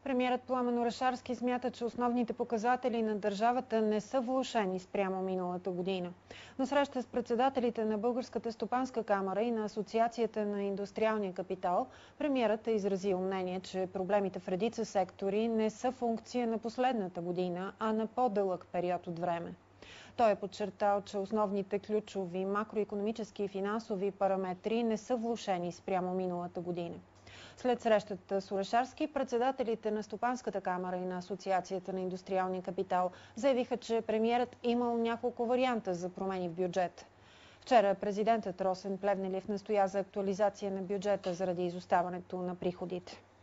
Премиерът Пламен Орешарски смята, че основните показатели на държавата не са влошени спрямо миналата година. На среща с председателите на Българската стопанска камара и на Асоциацията на индустриалния капитал, премиерът е изразил мнение, че проблемите в редица сектори не са функция на последната година, а на по-дълъг период от време. Той е подчертал, че основните ключови макроикономически и финансови параметри не са влошени спрямо миналата година. След срещата с Орешарски, председателите на Стопанската камара и на Асоциацията на индустриалния капитал заявиха, че премиерът имал няколко варианта за промени в бюджет. Вчера президентът Росен Плевнелиев настоя за актуализация на бюджета заради изоставането на приходите.